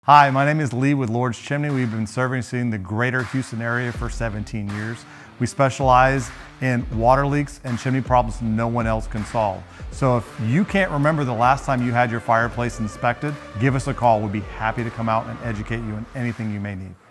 Hi, my name is Lee with Lords Chimney. We've been servicing the greater Houston area for 17 years. We specialize in water leaks and chimney problems no one else can solve. So if you can't remember the last time you had your fireplace inspected, give us a call. We'll be happy to come out and educate you on anything you may need.